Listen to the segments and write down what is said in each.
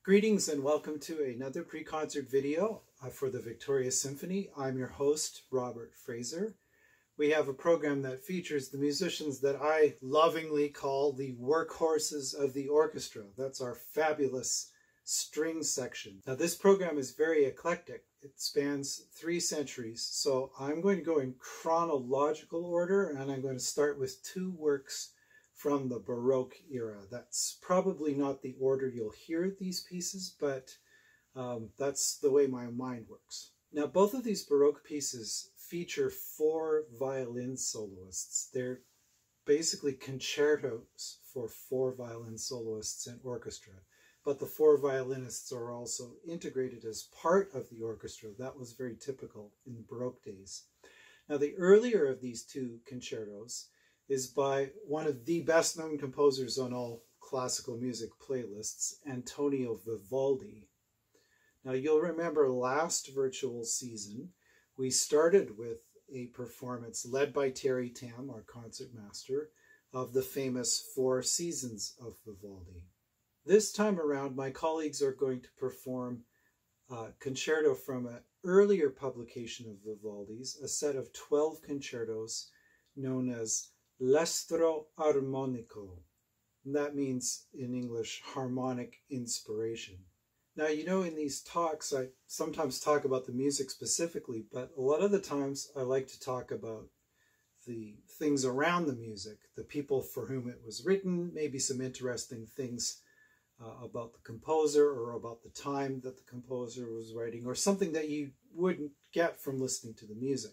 Greetings and welcome to another pre-concert video for the Victoria Symphony. I'm your host, Robert Fraser. We have a program that features the musicians that I lovingly call the workhorses of the orchestra. That's our fabulous string section. Now this program is very eclectic. It spans 3 centuries, so I'm going to go in chronological order, and I'm going to start with 2 works from the Baroque era. That's probably not the order you'll hear these pieces, but that's the way my mind works. Now, both of these Baroque pieces feature 4 violin soloists. They're basically concertos for 4 violin soloists and orchestra, but the 4 violinists are also integrated as part of the orchestra. That was very typical in the Baroque days. Now, the earlier of these 2 concertos is by one of the best-known composers on all classical music playlists, Antonio Vivaldi. Now, you'll remember last virtual season, we started with a performance led by Terence Tam, our concertmaster, of the famous 4 Seasons of Vivaldi. This time around, my colleagues are going to perform a concerto from an earlier publication of Vivaldi's, a set of 12 concertos known as L'estro armonico. And that means, in English, harmonic inspiration. Now, you know, in these talks, I sometimes talk about the music specifically, but a lot of the times I like to talk about the things around the music, the people for whom it was written, maybe some interesting things about the composer or about the time that the composer was writing, or something that you wouldn't get from listening to the music.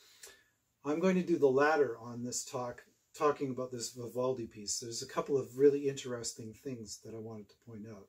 I'm going to do the latter on this talk, talking about this Vivaldi piece. There's a couple of really interesting things that I wanted to point out.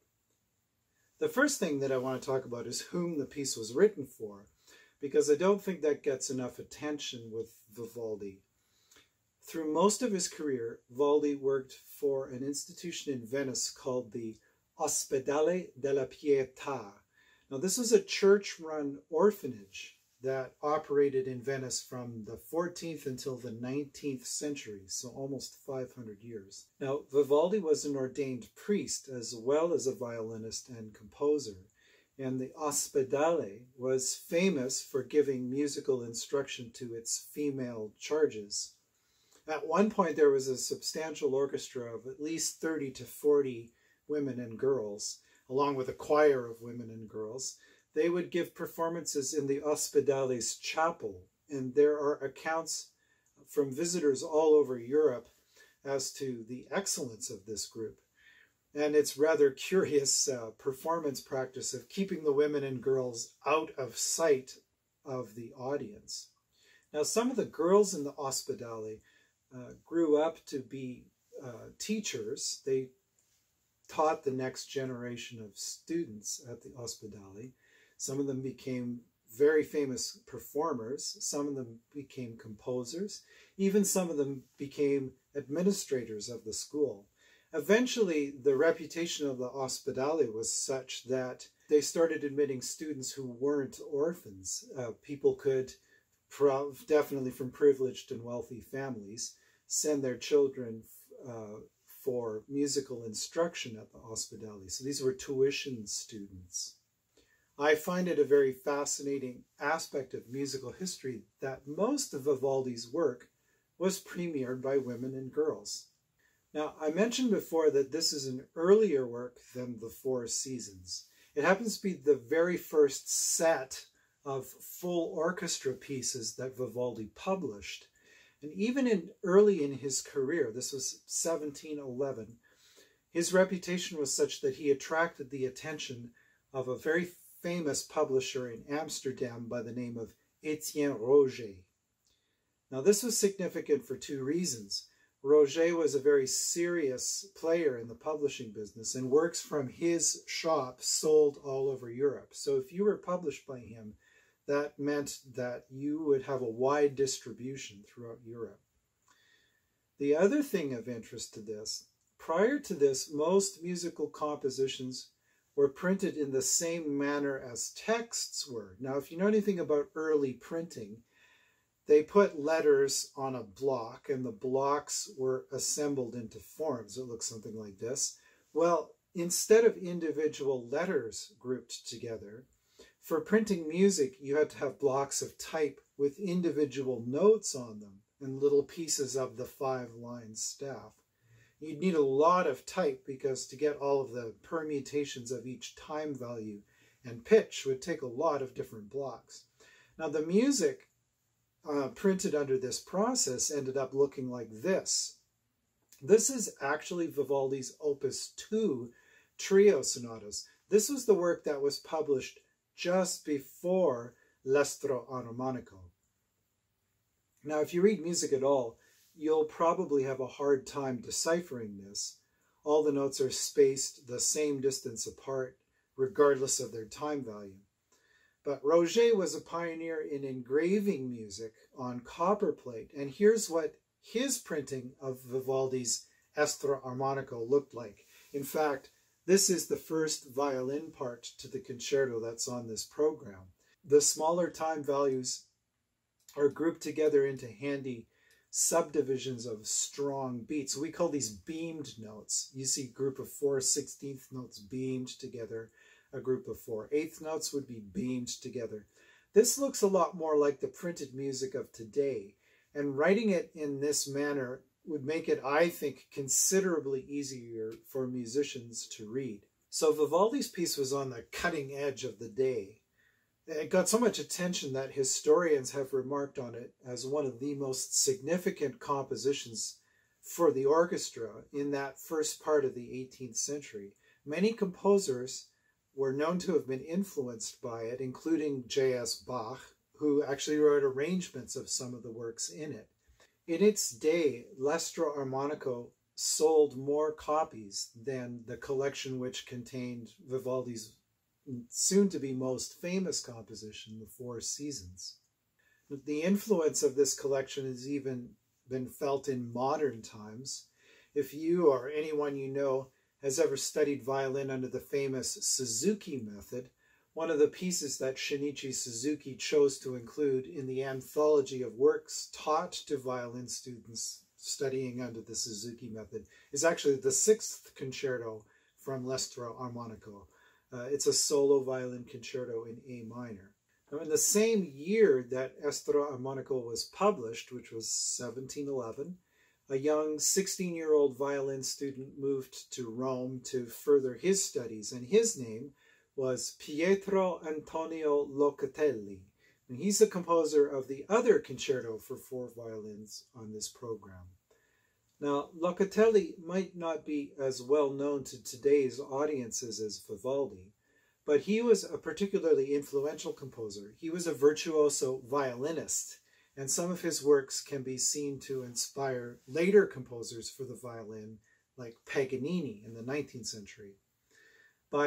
The first thing that I want to talk about is whom the piece was written for, because I don't think that gets enough attention with Vivaldi. Through most of his career, Vivaldi worked for an institution in Venice called the Ospedale della Pietà. Now, this was a church-run orphanage that operated in Venice from the 14th until the 19th century, so almost 500 years. Now, Vivaldi was an ordained priest as well as a violinist and composer, and the Ospedale was famous for giving musical instruction to its female charges. At one point, there was a substantial orchestra of at least 30 to 40 women and girls, along with a choir of women and girls. They would give performances in the Ospedale's chapel, and there are accounts from visitors all over Europe as to the excellence of this group. And it's rather curious performance practice of keeping the women and girls out of sight of the audience. Now, some of the girls in the Ospedale grew up to be teachers. They taught the next generation of students at the Ospedale. Some of them became very famous performers. Some of them became composers. Even some of them became administrators of the school. Eventually, the reputation of the Ospedale was such that they started admitting students who weren't orphans. People could, definitely from privileged and wealthy families, send their children for musical instruction at the Ospedale. So these were tuition students. I find it a very fascinating aspect of musical history that most of Vivaldi's work was premiered by women and girls. Now, I mentioned before that this is an earlier work than the 4 Seasons. It happens to be the very first set of full orchestra pieces that Vivaldi published. And even early in his career, this was 1711, his reputation was such that he attracted the attention of a very famous publisher in Amsterdam by the name of Etienne Roger. Now, this was significant for 2 reasons. Roger was a very serious player in the publishing business, and works from his shop sold all over Europe. So if you were published by him, that meant that you would have a wide distribution throughout Europe. The other thing of interest to this, prior to this, most musical compositions were printed in the same manner as texts were. Now, if you know anything about early printing, they put letters on a block, and the blocks were assembled into forms. It looks something like this. Well, instead of individual letters grouped together, for printing music, you had to have blocks of type with individual notes on them and little pieces of the 5-line staff. You'd need a lot of type because to get all of the permutations of each time value and pitch would take a lot of different blocks. Now the music printed under this process ended up looking like this. This is actually Vivaldi's Opus 2 trio sonatas. This was the work that was published just before L'Estro Armonico. Now, if you read music at all, you'll probably have a hard time deciphering this. All the notes are spaced the same distance apart, regardless of their time value. But Roger was a pioneer in engraving music on copperplate, and here's what his printing of Vivaldi's Estro Armonico looked like. In fact, this is the first violin part to the concerto that's on this program. The smaller time values are grouped together into handy subdivisions of strong beats. We call these beamed notes. You see a group of 4 16th notes beamed together. A group of 4 8th notes would be beamed together. This looks a lot more like the printed music of today, and writing it in this manner would make it, I think, considerably easier for musicians to read. So Vivaldi's piece was on the cutting edge of the day. It got so much attention that historians have remarked on it as one of the most significant compositions for the orchestra in that first part of the 18th century. Many composers were known to have been influenced by it, including J.S. Bach, who actually wrote arrangements of some of the works in it. In its day, L'Estro Armonico sold more copies than the collection which contained Vivaldi's soon-to-be most famous composition, The Four Seasons. The influence of this collection has even been felt in modern times. If you or anyone you know has ever studied violin under the famous Suzuki method, one of the pieces that Shinichi Suzuki chose to include in the anthology of works taught to violin students studying under the Suzuki method is actually the 6th concerto from L'Estro Armonico. It's a solo violin concerto in A minor. Now, in the same year that Estro Armonico was published, which was 1711, a young 16-year-old violin student moved to Rome to further his studies, and his name was Pietro Antonio Locatelli. And he's the composer of the other concerto for 4 violins on this program. Now, Locatelli might not be as well known to today's audiences as Vivaldi, but he was a particularly influential composer. He was a virtuoso violinist, and some of his works can be seen to inspire later composers for the violin, like Paganini in the 19th century. By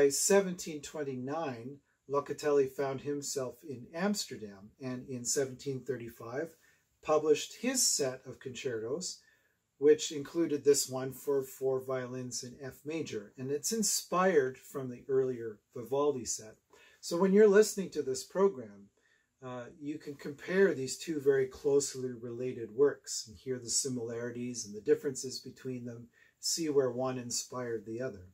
1729, Locatelli found himself in Amsterdam, and in 1735 published his set of concertos, which included this one for 4 violins in F major, and it's inspired from the earlier Vivaldi set. So when you're listening to this program, you can compare these 2 very closely related works and hear the similarities and the differences between them, see where one inspired the other.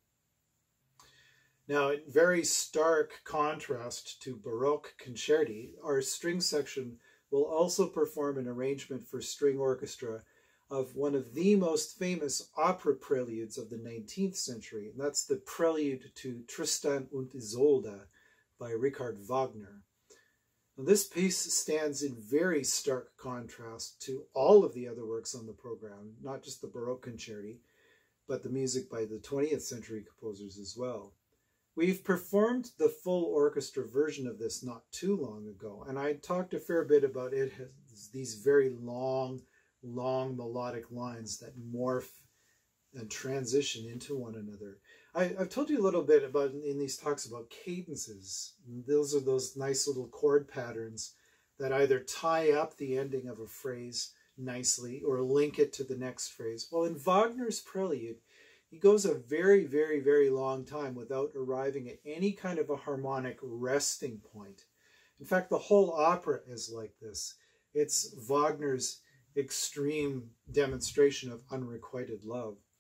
Now, in very stark contrast to Baroque concerti, our string section will also perform an arrangement for string orchestra of one of the most famous opera preludes of the 19th century, and that's the prelude to Tristan und Isolde by Richard Wagner. Now, this piece stands in very stark contrast to all of the other works on the program, not just the Baroque concerti, but the music by the 20th century composers as well. We've performed the full orchestra version of this not too long ago, and I talked a fair bit about it as these very long melodic lines that morph and transition into one another. I've told you a little bit about in these talks about cadences. Those are those nice little chord patterns that either tie up the ending of a phrase nicely or link it to the next phrase. Well, in Wagner's prelude, he goes a very, very, very long time without arriving at any kind of a harmonic resting point. In fact, the whole opera is like this. It's Wagner's extreme demonstration of unrequited love.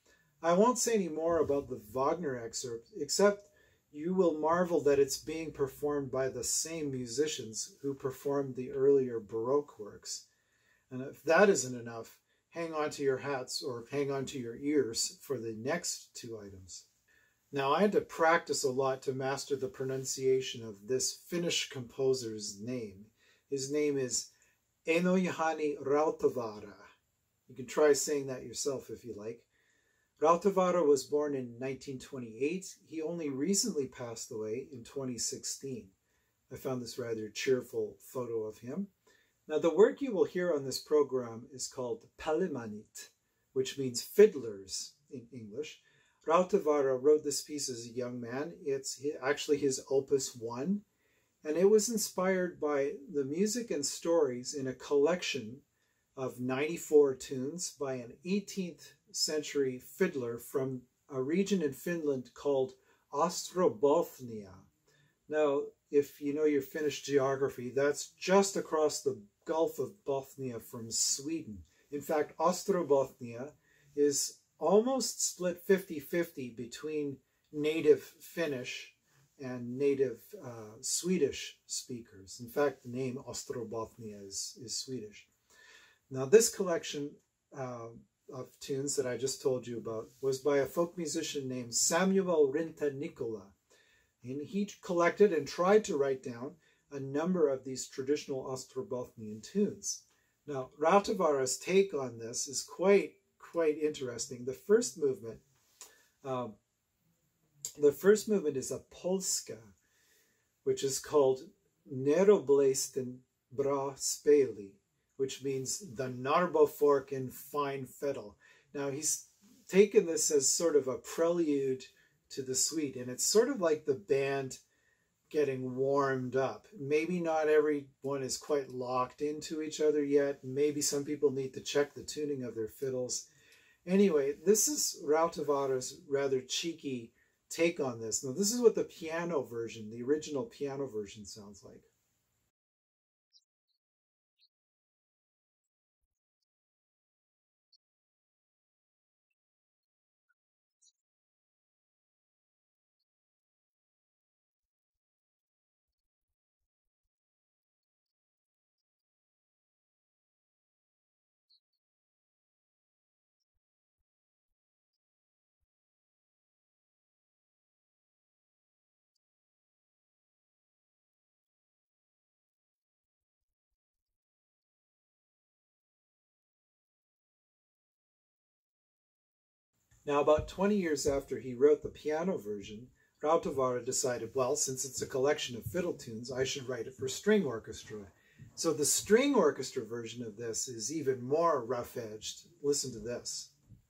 I won't say any more about the Wagner excerpt, except you will marvel that it's being performed by the same musicians who performed the earlier Baroque works. And if that isn't enough, hang on to your hats or hang on to your ears for the next two items. Now, I had to practice a lot to master the pronunciation of this Finnish composer's name. His name is Eino-Juhani Rautavaara. You can try saying that yourself if you like. Rautavaara was born in 1928. He only recently passed away in 2016. I found this rather cheerful photo of him. Now, the work you will hear on this program is called Palimanit, which means fiddlers in English. Rautavaara wrote this piece as a young man. It's actually his opus 1, and it was inspired by the music and stories in a collection of 94 tunes by an 18th century fiddler from a region in Finland called Ostrobothnia. Now, if you know your Finnish geography, that's just across the Gulf of Bothnia from Sweden. In fact, Ostrobothnia is almost split 50-50 between native Finnish and native Swedish speakers. In fact, the name Ostrobothnia is Swedish. Now, this collection of tunes that I just told you about was by a folk musician named Samuel Rinta-Nikkola. And he collected and tried to write down a number of these traditional Ostrobothnian tunes. Now, Rautavaara's take on this is quite interesting. The first movement is a polska, which is called Neroblasten bra speli, which means the Narbofork in fine fiddle. Now, he's taken this as sort of a prelude to the suite, and it's sort of like the band getting warmed up. Maybe not everyone is quite locked into each other yet. Maybe some people need to check the tuning of their fiddles. Anyway, this is Rautavaara's rather cheeky take on this. Now, this is what the piano version, the original piano version, sounds like. Now, about 20 years after he wrote the piano version, Rautavaara decided, well, since it's a collection of fiddle tunes, I should write it for string orchestra. So the string orchestra version of this is even more rough-edged. Listen to this.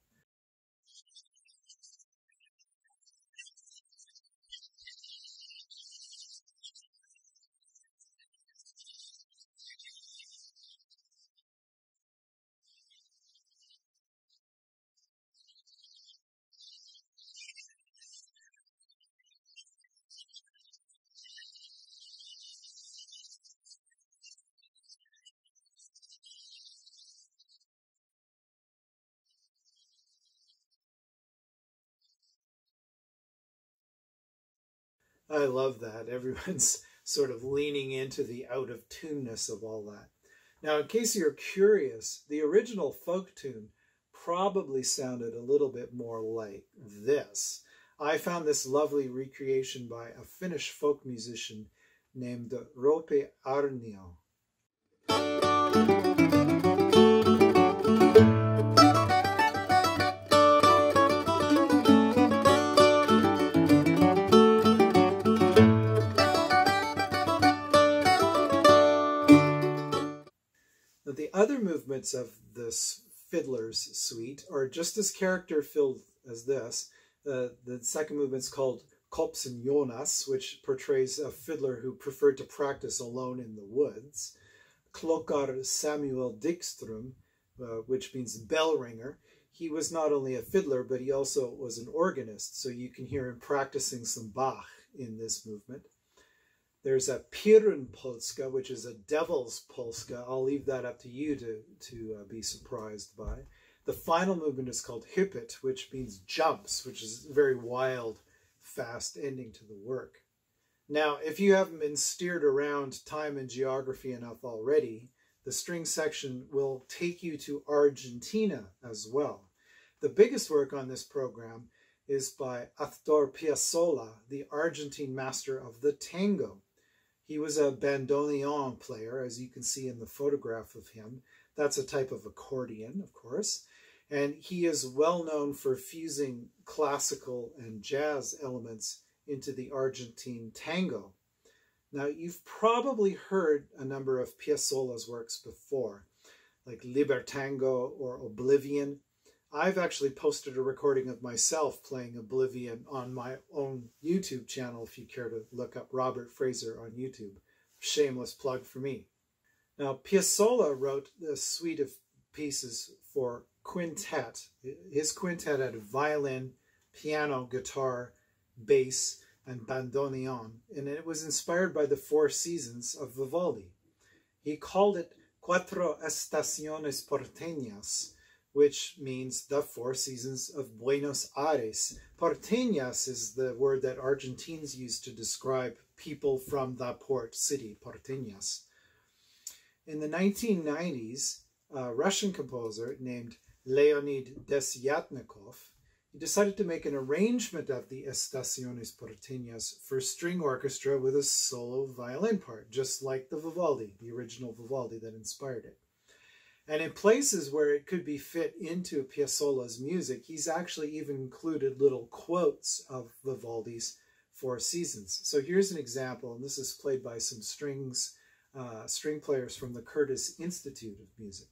I love that. Everyone's sort of leaning into the out-of-tuneness of all that. Now, in case you're curious, the original folk tune probably sounded a little bit more like this. I found this lovely recreation by a Finnish folk musician named Rautavaara. The other movements of this Fiddlers suite are just as character-filled as this. The second movement's called Kopsen Jonas, which portrays a fiddler who preferred to practice alone in the woods. Klokkar Samuel Dikström, which means bell ringer. He was not only a fiddler, but he also was an organist, so you can hear him practicing some Bach in this movement. There's a Pirun Polska, which is a devil's polska. I'll leave that up to you to be surprised by. The final movement is called hyppit, which means jumps, which is a very wild, fast ending to the work. Now, if you haven't been steered around time and geography enough already, the string section will take you to Argentina as well. The biggest work on this program is by Vivaldi Piazzolla, the Argentine master of the tango. He was a bandoneon player, as you can see in the photograph of him. That's a type of accordion, of course. And he is well known for fusing classical and jazz elements into the Argentine tango. Now, you've probably heard a number of Piazzolla's works before, like Libertango or Oblivion. I've actually posted a recording of myself playing Oblivion on my own YouTube channel, if you care to look up Robert Fraser on YouTube. Shameless plug for me. Now, Piazzolla wrote a suite of pieces for quintet. His quintet had violin, piano, guitar, bass, and bandoneon, and it was inspired by the four seasons of Vivaldi. He called it Cuatro Estaciones Porteñas, which means the four seasons of Buenos Aires. Porteñas is the word that Argentines use to describe people from the port city, Porteñas. In the 1990s, a Russian composer named Leonid Desyatnikov, he decided to make an arrangement of the Estaciones Porteñas for string orchestra with a solo violin part, just like the Vivaldi, the original Vivaldi that inspired it. And in places where it could be fit into Piazzolla's music, he's actually even included little quotes of Vivaldi's Four Seasons. So here's an example, and this is played by some string players from the Curtis Institute of Music.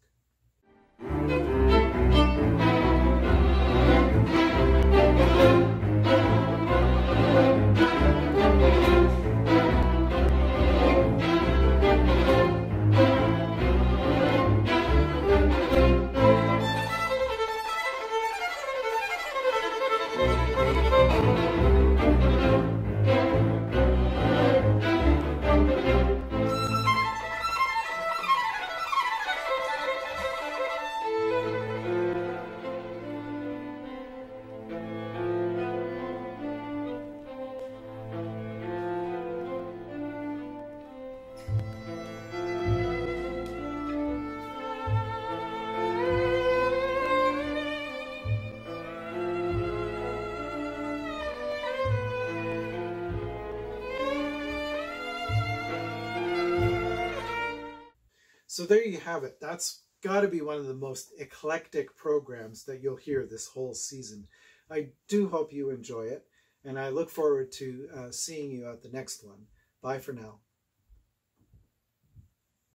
So there you have it. That's got to be one of the most eclectic programs that you'll hear this whole season. I do hope you enjoy it, and I look forward to seeing you at the next one. Bye for now.